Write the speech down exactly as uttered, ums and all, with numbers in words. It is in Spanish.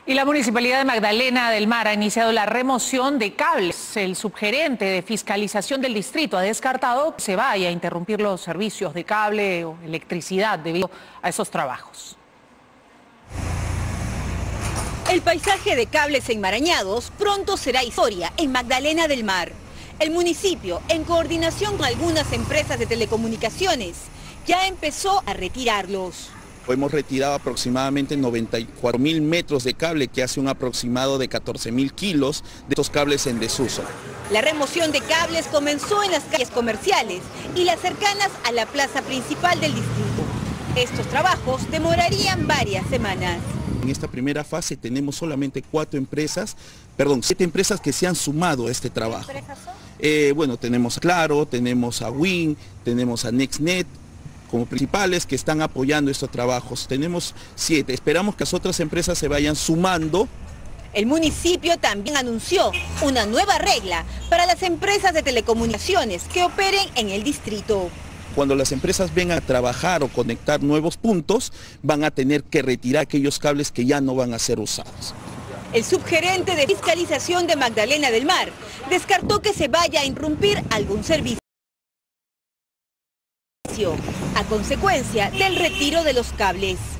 Y la Municipalidad de Magdalena del Mar ha iniciado la remoción de cables. El subgerente de fiscalización del distrito ha descartado que se vaya a interrumpir los servicios de cable o electricidad debido a esos trabajos. El paisaje de cables enmarañados pronto será historia en Magdalena del Mar. El municipio, en coordinación con algunas empresas de telecomunicaciones, ya empezó a retirarlos. Hemos retirado aproximadamente noventa y cuatro mil metros de cable, que hace un aproximado de catorce mil kilos de estos cables en desuso. La remoción de cables comenzó en las calles comerciales y las cercanas a la plaza principal del distrito. Estos trabajos demorarían varias semanas. En esta primera fase tenemos solamente cuatro empresas, perdón, siete empresas que se han sumado a este trabajo. ¿Qué empresas son? Eh, bueno, tenemos a Claro, tenemos a Win, tenemos a NextNet, como principales que están apoyando estos trabajos. Tenemos siete, esperamos que las otras empresas se vayan sumando. El municipio también anunció una nueva regla para las empresas de telecomunicaciones que operen en el distrito. Cuando las empresas vengan a trabajar o conectar nuevos puntos, van a tener que retirar aquellos cables que ya no van a ser usados. El subgerente de fiscalización de Magdalena del Mar descartó que se vaya a interrumpir algún servicio a consecuencia del retiro de los cables.